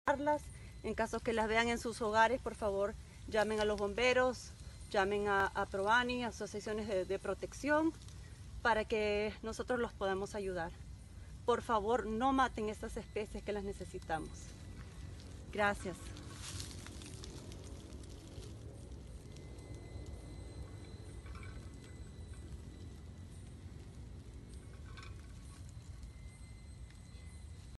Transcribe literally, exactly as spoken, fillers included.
En caso que las vean en sus hogares, por favor, llamen a los bomberos, llamen a, a Proani, asociaciones de, de protección, para que nosotros los podamos ayudar. Por favor, no maten estas especies que las necesitamos. Gracias.